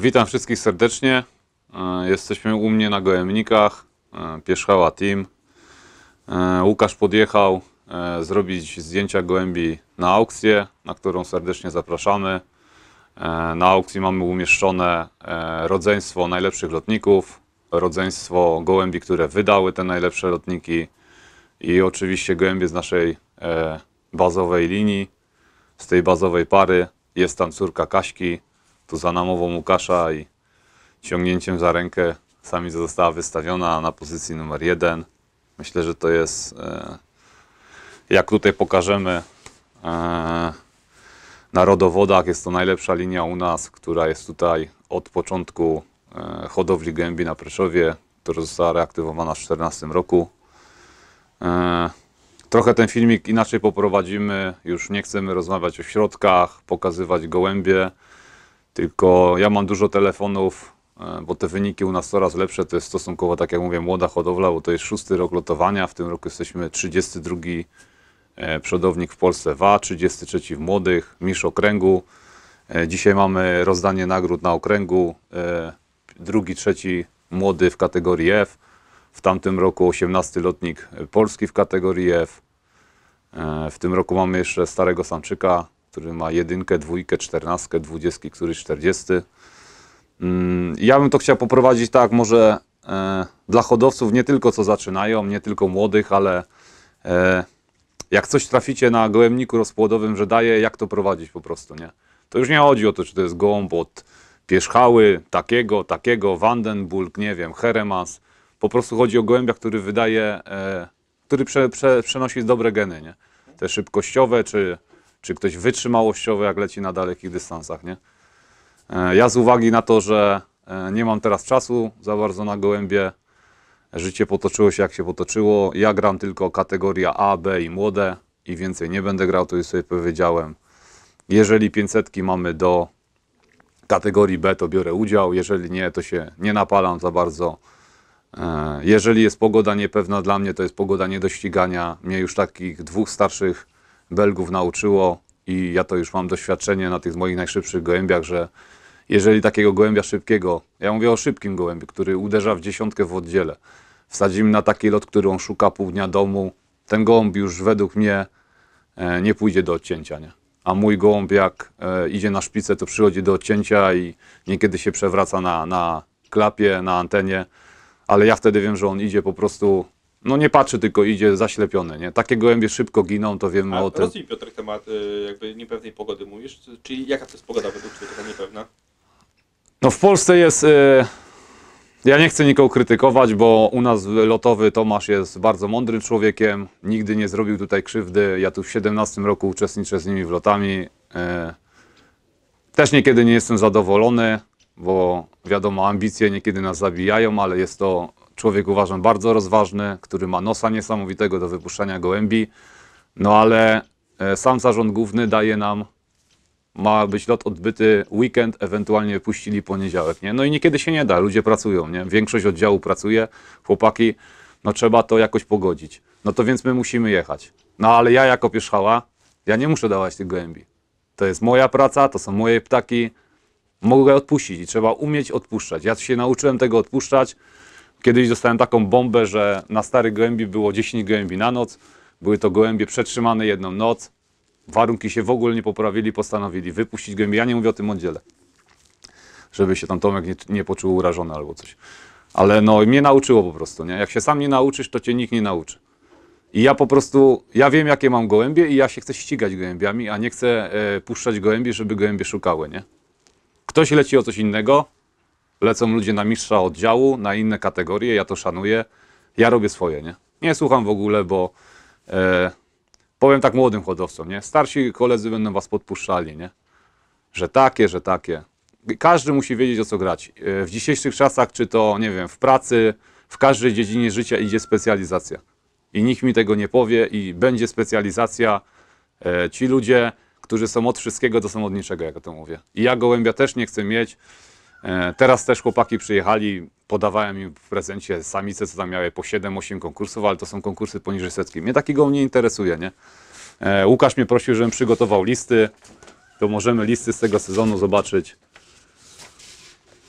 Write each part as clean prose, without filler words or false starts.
Witam wszystkich serdecznie. Jesteśmy u mnie na Gołębnikach, Pierzchała Team. Łukasz podjechał zrobić zdjęcia gołębi na aukcję, na którą serdecznie zapraszamy. Na aukcji mamy umieszczone rodzeństwo najlepszych lotników, rodzeństwo gołębi, które wydały te najlepsze lotniki i oczywiście gołębie z naszej bazowej linii, z tej bazowej pary. Jest tam córka Kaśki, tu za namową Łukasza i ciągnięciem za rękę samica została wystawiona na pozycji numer 1. Myślę, że to jest, jak tutaj pokażemy, na rodowodach jest to najlepsza linia u nas, która jest tutaj od początku hodowli gołębi na Preszowie, która została reaktywowana w 2014 roku. Trochę ten filmik inaczej poprowadzimy, już nie chcemy rozmawiać o środkach, pokazywać gołębie, tylko ja mam dużo telefonów, bo te wyniki u nas coraz lepsze, to jest stosunkowo, tak jak mówię, młoda hodowla, bo to jest 6. rok lotowania, w tym roku jesteśmy 32. przodownik w Polsce WA, 33 w młodych, mistrz okręgu. Dzisiaj mamy rozdanie nagród na okręgu, 2., 3. młody w kategorii F. W tamtym roku 18. lotnik polski w kategorii F. W tym roku mamy jeszcze starego samczyka, który ma 1, 2, 14, 20, któryś 40. Ja bym to chciał poprowadzić tak, może dla hodowców nie tylko co zaczynają, nie tylko młodych, ale jak coś traficie na gołębniku rozpłodowym, że daje, jak to prowadzić po prostu, nie? To już nie chodzi o to, czy to jest gołąb od Pierzchały, takiego, Vandenbulk, nie wiem, Heremans. Po prostu chodzi o gołębia, który wydaje, który przenosi dobre geny, nie? Te szybkościowe, czy ktoś wytrzymałościowe, jak leci na dalekich dystansach, nie? Ja z uwagi na to, że nie mam teraz czasu za bardzo na gołębie, życie potoczyło się jak się potoczyło, ja gram tylko kategoria A, B i młode i więcej nie będę grał, to już sobie powiedziałem. Jeżeli 500 mamy do kategorii B, to biorę udział, jeżeli nie, to się nie napalam za bardzo. Jeżeli jest pogoda niepewna dla mnie, to jest pogoda nie do ścigania. Mnie już takich 2 starszych Belgów nauczyło i ja to już mam doświadczenie na tych moich najszybszych gołębiach, że jeżeli takiego gołębia szybkiego, ja mówię o szybkim gołębiu, który uderza w 10 w oddziele, wsadzimy na taki lot, który on szuka pół dnia domu, ten gołąb już według mnie nie pójdzie do odcięcia, nie? A mój gołąb jak idzie na szpicę, to przychodzi do odcięcia i niekiedy się przewraca na klapie, na antenie, ale ja wtedy wiem, że on idzie po prostu, no nie patrzy, tylko idzie zaślepiony, nie? Takie gołębie szybko giną, to wiemy o tym. Rozwij, Piotr, temat jakby niepewnej pogody mówisz, czyli jaka to jest pogoda według Ciebie taka niepewna? No w Polsce jest, ja nie chcę nikogo krytykować, bo u nas lotowy Tomasz jest bardzo mądrym człowiekiem, nigdy nie zrobił tutaj krzywdy, ja tu w 17 roku uczestniczę z nimi w lotami. Też niekiedy nie jestem zadowolony, bo wiadomo, ambicje niekiedy nas zabijają, ale jest to człowiek, uważam, bardzo rozważny, który ma nosa niesamowitego do wypuszczania gołębi, no ale sam zarząd główny daje nam, ma być lot odbyty weekend, ewentualnie puścili poniedziałek, nie? No i niekiedy się nie da, ludzie pracują, nie? Większość oddziału pracuje, chłopaki, no trzeba to jakoś pogodzić. No to więc my musimy jechać. No ale ja jako Pierzchała, ja nie muszę dawać tych gołębi. To jest moja praca, to są moje ptaki, mogę odpuścić i trzeba umieć odpuszczać. Ja się nauczyłem tego odpuszczać. Kiedyś dostałem taką bombę, że na starych gołębi było 10 gołębi na noc. Były to gołębie przetrzymane jedną noc. Warunki się w ogóle nie poprawili, postanowili wypuścić gołębi. Ja nie mówię o tym oddziale, żeby się tam Tomek nie poczuł urażony albo coś. Ale no mnie nauczyło po prostu, nie? Jak się sam nie nauczysz, to cię nikt nie nauczy. I ja po prostu, ja wiem jakie mam gołębie i ja się chcę ścigać gołębiami, a nie chcę puszczać gołębi, żeby gołębie szukały, nie? Ktoś leci o coś innego, lecą ludzie na mistrza oddziału, na inne kategorie, ja to szanuję, ja robię swoje, nie? Nie słucham w ogóle, bo powiem tak młodym hodowcom, nie? Starsi koledzy będą was podpuszczali, nie? Że takie, że takie. Każdy musi wiedzieć, o co grać. W dzisiejszych czasach, czy to, nie wiem, w pracy, w każdej dziedzinie życia idzie specjalizacja. I nikt mi tego nie powie i będzie specjalizacja. Ci ludzie, którzy są od wszystkiego, to są od niczego, jak ja to mówię. I ja gołębia też nie chcę mieć. Teraz też chłopaki przyjechali, podawałem im w prezencie samice, co tam miały po 7-8 konkursów, ale to są konkursy poniżej 100. Mnie takiego nie interesuje, nie? Łukasz mnie prosił, żebym przygotował listy, to możemy listy z tego sezonu zobaczyć.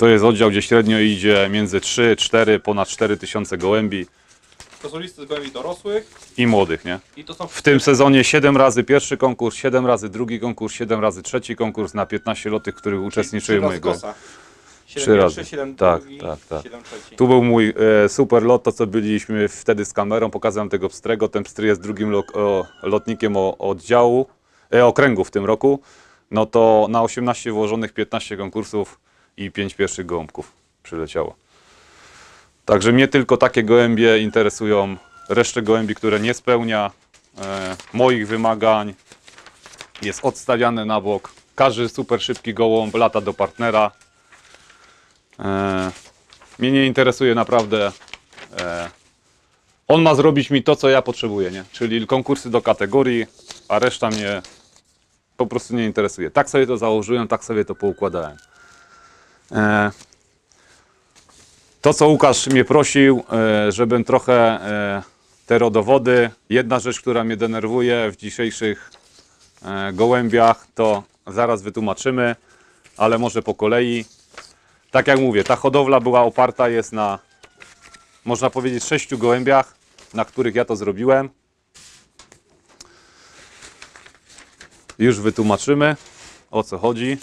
To jest oddział, gdzie średnio idzie między 3-4, ponad 4000 gołębi To są listy z gołębi dorosłych i młodych, nie? i to są W tym sezonie 7 razy pierwszy konkurs, 7 razy drugi konkurs, 7 razy trzeci konkurs na 15 lotych, w których uczestniczyły moje gołębie. 7 3 pierwszy, razy. 7 Tak, drugi, tak. 7 trzeci. Tu był mój super lot, to co byliśmy wtedy z kamerą, pokazałem tego pstrego. Ten pstry jest drugim lotnikiem oddziału, okręgu w tym roku. No to na 18 włożonych 15 konkursów i 5 pierwszych gołąbków przyleciało. Także mnie tylko takie gołębie interesują. Resztę gołębi, które nie spełnia moich wymagań, jest odstawiane na bok. Każdy super szybki gołąb lata do partnera. Mnie nie interesuje naprawdę. On ma zrobić mi to, co ja potrzebuję, nie? Czyli konkursy do kategorii, a reszta mnie po prostu nie interesuje. Tak sobie to założyłem, tak sobie to poukładałem. To, co Łukasz mnie prosił, żebym trochę te rodowody. Jedna rzecz, która mnie denerwuje w dzisiejszych gołębiach, to zaraz wytłumaczymy, ale może po kolei. Tak jak mówię, ta hodowla była oparta jest na, można powiedzieć, 6 gołębiach, na których ja to zrobiłem. Już wytłumaczymy, o co chodzi.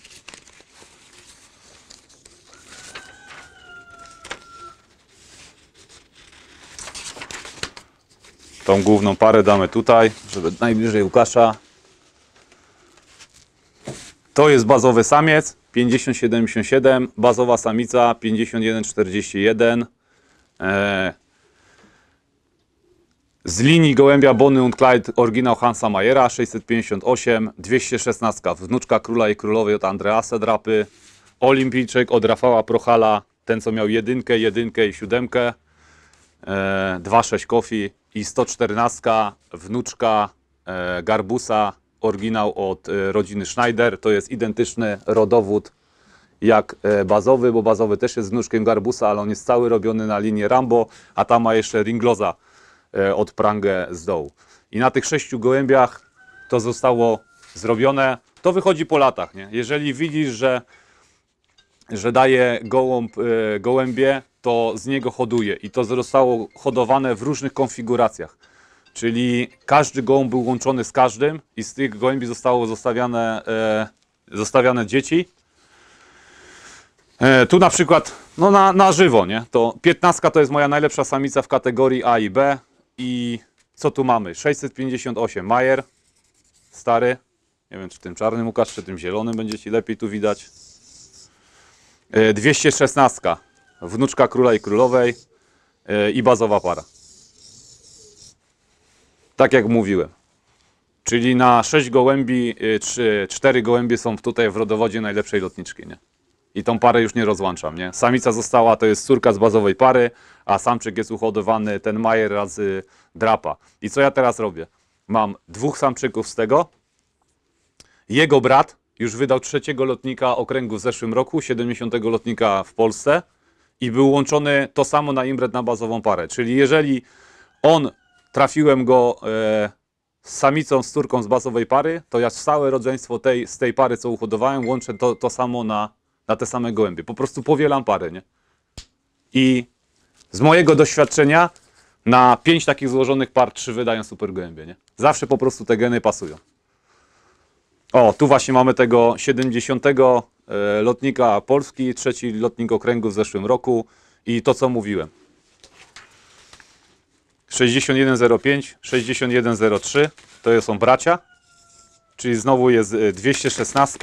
Tą główną parę damy tutaj, żeby najbliżej Łukasza. To jest bazowy samiec 50-77, bazowa samica 51-41. Z linii gołębia Bonny und Clyde oryginał Hansa Mayera 658, 216 wnuczka króla i królowej od Andreasa Drapy, olimpijczyk od Rafała Prochala, ten co miał jedynkę i 7, 2,6 kofi i 114 wnuczka Garbusa, oryginał od rodziny Schneider. To jest identyczny rodowód jak bazowy, bo bazowy też jest wnuczkiem Garbusa, ale on jest cały robiony na linię Rambo, a tam ma jeszcze Ringloza od prangę z dołu. I na tych 6 gołębiach to zostało zrobione. To wychodzi po latach, nie? Jeżeli widzisz, że daje gołębie, to z niego hoduje i to zostało hodowane w różnych konfiguracjach. Czyli każdy gołąb był łączony z każdym i z tych gołębi zostało zostawiane dzieci. Tu na przykład, no na żywo, nie? To 15 to jest moja najlepsza samica w kategorii A i B. I co tu mamy? 658 Mayer, stary. Nie wiem, czy tym czarnym Łukasz, czy tym zielonym będzie ci lepiej tu widać. 216 wnuczka króla i królowej i bazowa para. Tak jak mówiłem. Czyli na 6 gołębi, 4 gołębie są tutaj w rodowodzie najlepszej lotniczki, nie? I tą parę już nie rozłączam, nie? Samica została, to jest córka z bazowej pary, a samczyk jest uhodowany, ten Majer razy Drapa. I co ja teraz robię? Mam 2 samczyków z tego. Jego brat już wydał 3 lotnika okręgu w zeszłym roku, 70 lotnika w Polsce i był łączony to samo na imbret na bazową parę. Czyli jeżeli trafiłem go z samicą, z córką z bazowej pary, to ja całe rodzeństwo z tej pary, co uhodowałem, łączę to samo na te same gołębie. Po prostu powielam pary, nie? I z mojego doświadczenia na 5 takich złożonych par 3 wydają super gołębie, nie? Zawsze po prostu te geny pasują. O, tu właśnie mamy tego 70 lotnika Polski, 3 lotnik okręgu w zeszłym roku i to co mówiłem. 6105, 6103 to są bracia, czyli znowu jest 216,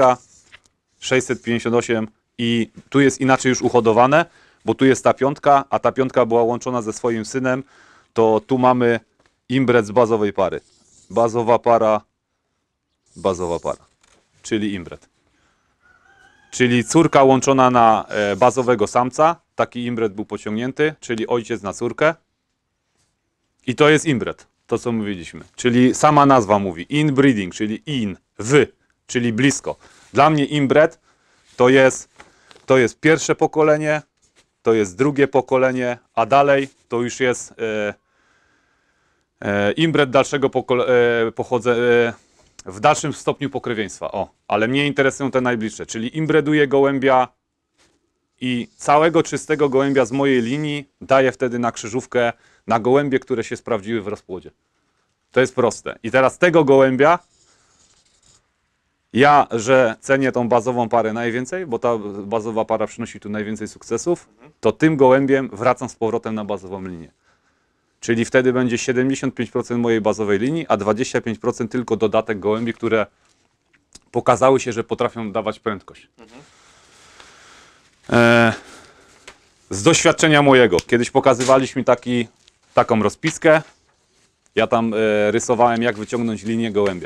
658 i tu jest inaczej już uhodowane, bo tu jest ta piątka, a ta piątka była łączona ze swoim synem, to tu mamy imbret z bazowej pary. Bazowa para, czyli imbret. Czyli córka łączona na bazowego samca, taki imbret był pociągnięty, czyli ojciec na córkę. I to jest imbret, to co mówiliśmy. Czyli sama nazwa mówi inbreeding, czyli czyli blisko. Dla mnie imbret to jest pierwsze pokolenie, to jest drugie pokolenie, a dalej to już jest imbret dalszego w dalszym stopniu pokrewieństwa. O, ale mnie interesują te najbliższe, czyli imbreduję gołębia i całego czystego gołębia z mojej linii daję wtedy na krzyżówkę na gołębie, które się sprawdziły w rozpłodzie. To jest proste. I teraz tego gołębia ja, że cenię tą bazową parę najwięcej, bo ta bazowa para przynosi tu najwięcej sukcesów, to tym gołębiem wracam z powrotem na bazową linię. Czyli wtedy będzie 75% mojej bazowej linii, a 25% tylko dodatek gołębi, które pokazały się, że potrafią dawać prędkość. Z doświadczenia mojego, kiedyś pokazywaliśmy taką rozpiskę, ja tam rysowałem, jak wyciągnąć linię gołębia.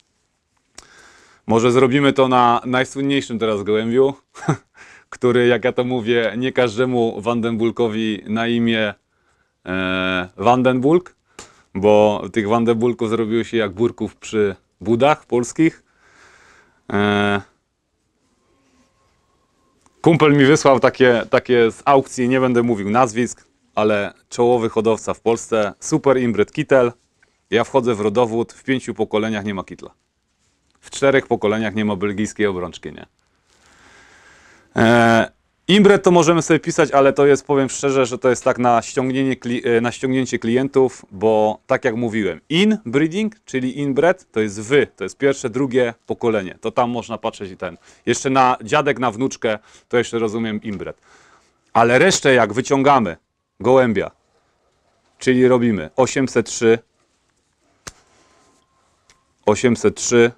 Może zrobimy to na najsłynniejszym teraz gołębiu, który, jak ja to mówię, nie każdemu Vandenbulkowi na imię Vandenbulk, bo tych Vandenbulków zrobiło się jak burków przy budach polskich. Kumpel mi wysłał takie z aukcji, nie będę mówił nazwisk, ale czołowy hodowca w Polsce, super inbred kittel. Ja wchodzę w rodowód, w 5 pokoleniach nie ma kittla. W 4 pokoleniach nie ma belgijskiej obrączki, nie? Inbred to możemy sobie pisać, ale to jest, powiem szczerze, że to jest tak na ściągnięcie klientów, bo tak jak mówiłem, inbreeding, czyli inbred, to jest to jest pierwsze, drugie pokolenie. To tam można patrzeć i ten. Jeszcze na dziadek, na wnuczkę, to jeszcze rozumiem inbred. Ale resztę jak wyciągamy gołębia, czyli robimy 803, 803,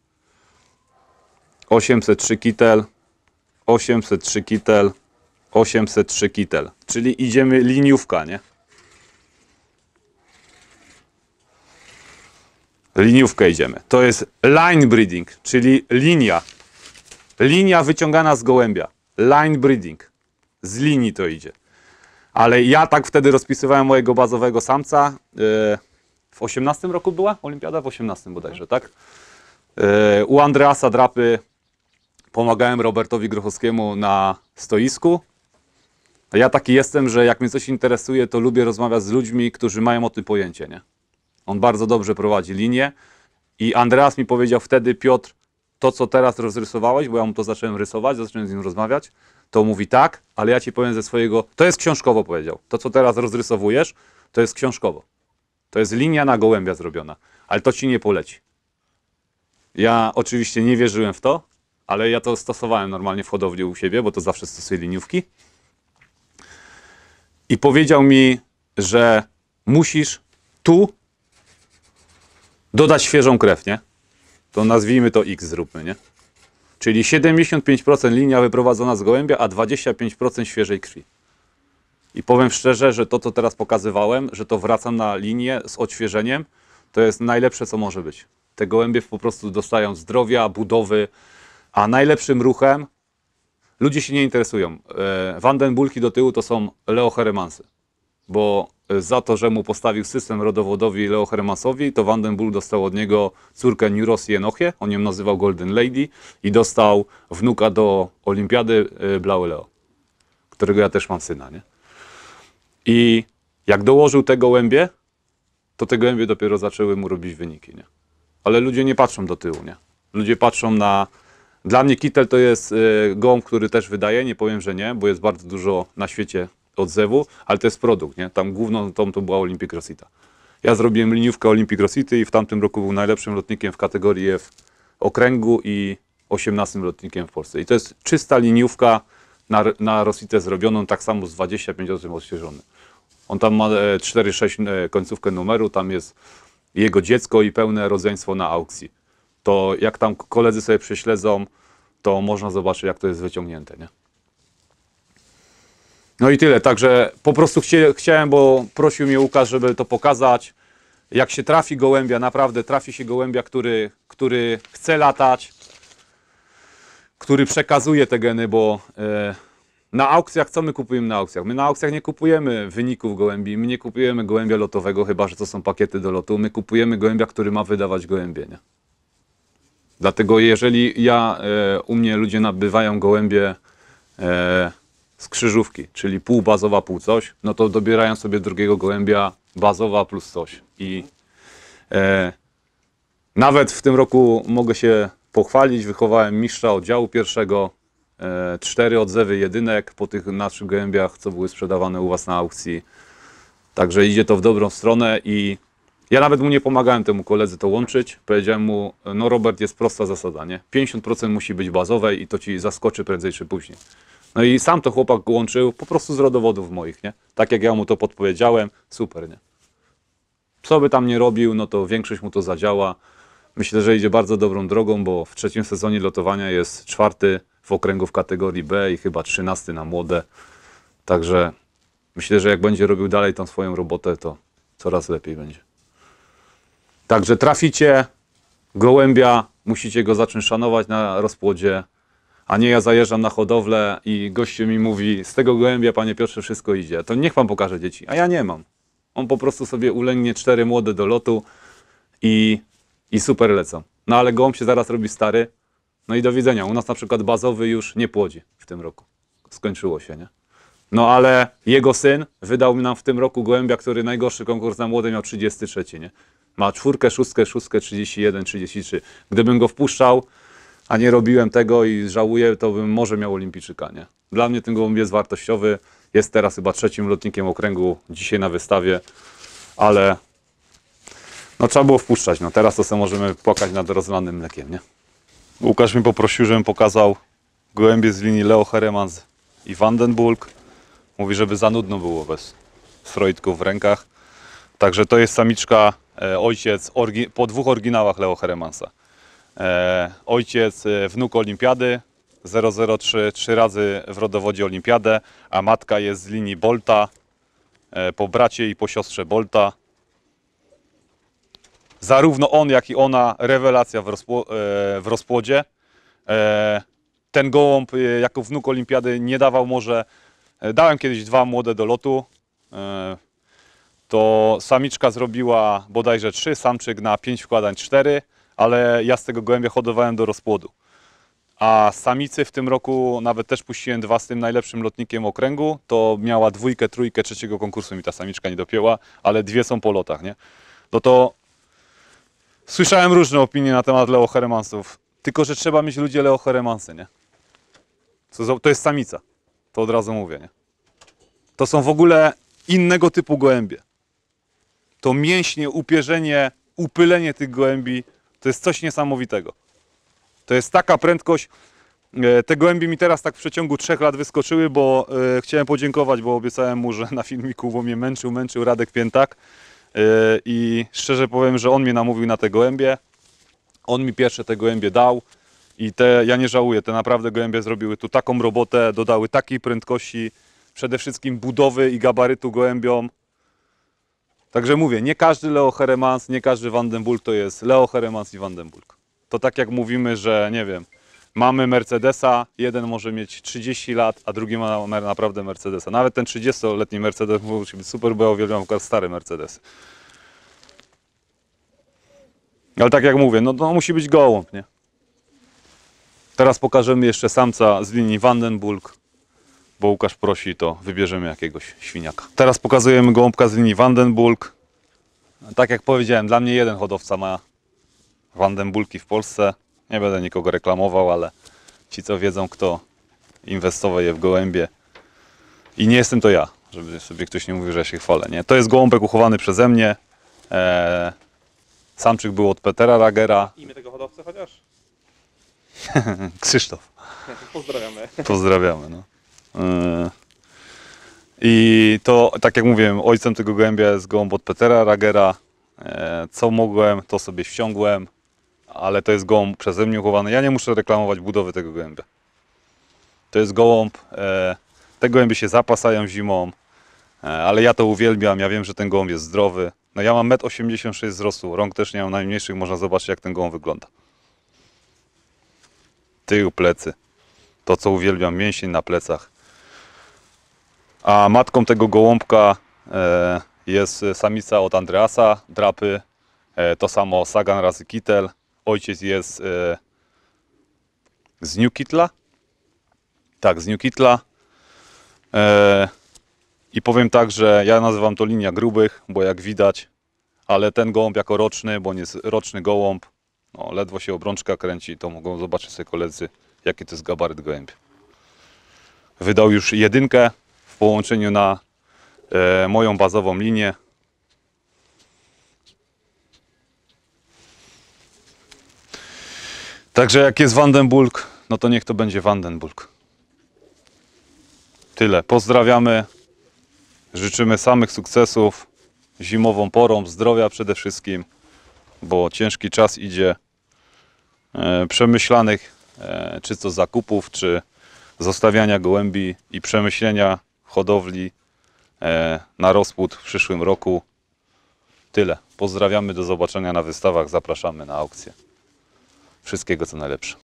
803 kittel, 803 kittel, 803 kittel, czyli idziemy liniówka, nie? Liniówkę idziemy. To jest line breeding, czyli linia wyciągana z gołębia. Line breeding. Z linii to idzie. Ale ja tak wtedy rozpisywałem mojego bazowego samca. W 18 roku była olimpiada? W 18 bodajże, tak? U Andreasa Drapy pomagałem Robertowi Grochowskiemu na stoisku. Ja taki jestem, że jak mnie coś interesuje, to lubię rozmawiać z ludźmi, którzy mają o tym pojęcie, nie? On bardzo dobrze prowadzi linię i Andreas mi powiedział wtedy: Piotr, to co teraz rozrysowałeś, bo ja mu to zacząłem rysować, zacząłem z nim rozmawiać, to mówi tak, ale ja ci powiem ze swojego, to jest książkowo, powiedział. To co teraz rozrysowujesz, to jest książkowo. To jest linia na gołębia zrobiona, ale to ci nie poleci. Ja oczywiście nie wierzyłem w to, ale ja to stosowałem normalnie w hodowli u siebie, bo to zawsze stosuję liniówki. I powiedział mi, że musisz tu dodać świeżą krew, nie? To nazwijmy to X, zróbmy, nie? Czyli 75% linia wyprowadzona z gołębia, a 25% świeżej krwi. I powiem szczerze, że to, co teraz pokazywałem, że to wracam na linię z odświeżeniem, to jest najlepsze, co może być. Te gołębie po prostu dostają zdrowia, budowy, a najlepszym ruchem, ludzie się nie interesują. Vandenbulki do tyłu to są Leo Heremansy, bo za to, że mu postawił system rodowodowi Leo Heremansowi, to Vandenbulk dostał od niego córkę Nurosję Enochię, on ją nazywał Golden Lady i dostał wnuka do olimpiady Blaue Leo, którego ja też mam syna, nie? I jak dołożył te gołębie, to te gołębie dopiero zaczęły mu robić wyniki, nie? Ale ludzie nie patrzą do tyłu, nie? Ludzie patrzą na... Dla mnie kittel to jest gołąb, który też wydaje, nie powiem, że nie, bo jest bardzo dużo na świecie odzewu, ale to jest produkt, nie? Tam główną to była Olympic Rosita. Ja zrobiłem liniówkę Olympic Rosity i w tamtym roku był najlepszym lotnikiem w kategorii F okręgu i 18 lotnikiem w Polsce. I to jest czysta liniówka na Rositę zrobioną, tak samo z 25 osób odświeżony. On tam ma 4-6 końcówkę numeru, tam jest jego dziecko i pełne rodzeństwo na aukcji. To jak tam koledzy sobie prześledzą, to można zobaczyć, jak to jest wyciągnięte, nie? No i tyle, także po prostu chciałem, bo prosił mnie Łukasz, żeby to pokazać. Jak się trafi gołębia, naprawdę trafi się gołębia, który chce latać, który przekazuje te geny, bo na aukcjach, co my kupujemy na aukcjach? My na aukcjach nie kupujemy wyników gołębi, my nie kupujemy gołębia lotowego, chyba że to są pakiety do lotu, my kupujemy gołębia, który ma wydawać gołębie, nie? Dlatego jeżeli u mnie ludzie nabywają gołębie z krzyżówki, czyli pół bazowa, pół coś, no to dobierają sobie drugiego gołębia bazowa plus coś. I nawet w tym roku mogę się pochwalić, wychowałem mistrza oddziału pierwszego, 4 odzewy jedynek po tych naszych gołębiach, co były sprzedawane u Was na aukcji. Także idzie to w dobrą stronę i ja nawet mu nie pomagałem temu koledze to łączyć. Powiedziałem mu, no Robert, jest prosta zasada, nie? 50% musi być bazowej i to Ci zaskoczy prędzej czy później. No i sam to chłopak łączył po prostu z rodowodów moich, nie? Tak jak ja mu to podpowiedziałem, super, nie? Co by tam nie robił, no to większość mu to zadziała. Myślę, że idzie bardzo dobrą drogą, bo w 3. sezonie lotowania jest 4. w okręgu w kategorii B i chyba 13 na młode. Także myślę, że jak będzie robił dalej tą swoją robotę, to coraz lepiej będzie. Także traficie gołębia, musicie go zacząć szanować na rozpłodzie, a nie ja zajeżdżam na hodowlę i gościu mi mówi, z tego gołębia, panie Piotrze, wszystko idzie. To niech pan pokaże dzieci, a ja nie mam. On po prostu sobie ulęgnie 4 młode do lotu i super lecą. No ale gołąb się zaraz robi stary, no i do widzenia. U nas na przykład bazowy już nie płodzi w tym roku. Skończyło się, nie? No ale jego syn wydał nam w tym roku gołębia, który najgorszy konkurs na młode miał 33, nie? Ma 4, 6, 31, 33. Gdybym go wpuszczał, a nie robiłem tego i żałuję, to bym może miał olimpijczyka, nie? Dla mnie ten gołąb jest wartościowy. Jest teraz chyba 3. lotnikiem okręgu dzisiaj na wystawie, ale no trzeba było wpuszczać. No teraz to sobie możemy płakać nad rozlanym mlekiem, nie? Łukasz mnie poprosił, żebym pokazał gołębie z linii Leo Heremans i Vandenbulk. Mówi, żeby za nudno było bez Freudków w rękach. Także to jest samiczka, ojciec po 2 oryginałach Leo Heremansa. Ojciec wnuk olimpiady 003, 3 razy w rodowodzie olimpiadę, a matka jest z linii Bolta, po bracie i po siostrze Bolta. Zarówno on, jak i ona rewelacja w rozpłodzie. Ten gołąb jako wnuk olimpiady nie dawał może, dałem kiedyś 2 młode do lotu. To samiczka zrobiła bodajże 3, samczyk na 5 wkładań 4, ale ja z tego gołębia hodowałem do rozpłodu. A samicy w tym roku nawet też puściłem 2 z tym najlepszym lotnikiem okręgu. To miała 2, 3, 3 konkursu mi ta samiczka nie dopięła, ale 2 są po lotach, nie? No to słyszałem różne opinie na temat Leo Heremansów, tylko że trzeba mieć ludzie Leo Heremansy, nie? To jest samica, to od razu mówię, nie? To są w ogóle innego typu gołębie. To mięśnie, upierzenie, upylenie tych gołębi, to jest coś niesamowitego. To jest taka prędkość. Te gołębie mi teraz tak w przeciągu 3 lat wyskoczyły, bo chciałem podziękować, bo obiecałem mu, że na filmiku, bo mnie męczył Radek Piętak. I szczerze powiem, że on mnie namówił na te gołębie. On mi pierwsze te gołębie dał i ja nie żałuję, te naprawdę gołębie zrobiły tu taką robotę, dodały takiej prędkości, przede wszystkim budowy i gabarytu gołębiom. Także mówię, nie każdy Leo Heremans, nie każdy Vandenbulk to jest Leo Heremans i Vandenbulk. To tak jak mówimy, że nie wiem, mamy Mercedesa, jeden może mieć 30 lat, a drugi ma naprawdę Mercedesa. Nawet ten 30-letni Mercedes musi być super, bo ja uwielbiam stare Mercedesy. Ale tak jak mówię, no to musi być gołąb, nie? Teraz pokażemy jeszcze samca z linii Vandenbulk, bo Łukasz prosi, to wybierzemy jakiegoś świniaka. Teraz pokazujemy gołąbka z linii Vandenbulk. Tak jak powiedziałem, dla mnie jeden hodowca ma Vandenbulki w Polsce. Nie będę nikogo reklamował, ale ci co wiedzą, kto inwestuje w gołębie. I nie jestem to ja, żeby sobie ktoś nie mówił, że ja się chwalę. Nie? To jest gołąbek uchowany przeze mnie. Samczyk był od Petera Ragera. Imię tego hodowcy chociaż? Krzysztof. Pozdrawiamy. Pozdrawiamy. No. I to, tak jak mówiłem, ojcem tego gołębia jest gołąb od Petera Ragera. Co mogłem, to sobie ściągłem, ale to jest gołąb przeze mnie uchowany. Ja nie muszę reklamować budowy tego gołębia. To jest gołąb, te gołębie się zapasają zimą, ale ja to uwielbiam, ja wiem, że ten gołąb jest zdrowy. No ja mam 1,86 m wzrostu, rąk też nie mam najmniejszych, można zobaczyć jak ten gołąb wygląda. Tył, plecy, to co uwielbiam, mięsień na plecach. A matką tego gołąbka jest samica od Andreasa, drapy, to samo Sagan razy Kittel. Ojciec jest z Newkittla. Tak, z Newkittla. I powiem tak, że ja nazywam to linia grubych, bo jak widać, ale ten gołąb jako roczny, bo on jest roczny gołąb, no, ledwo się obrączka kręci, to mogą zobaczyć sobie koledzy, jaki to jest gabaryt gołębia. wydał już 1 w połączeniu na moją bazową linię. Także jak jest Vandenbulk, no to niech to będzie Vandenbulk. Tyle. Pozdrawiamy. Życzymy samych sukcesów. Zimową porą, zdrowia przede wszystkim, bo ciężki czas idzie. Przemyślanych, czy to zakupów, czy zostawiania gołębi i przemyślenia hodowli na rozpłód w przyszłym roku. Tyle. Pozdrawiamy, do zobaczenia na wystawach, zapraszamy na aukcję. Wszystkiego co najlepsze.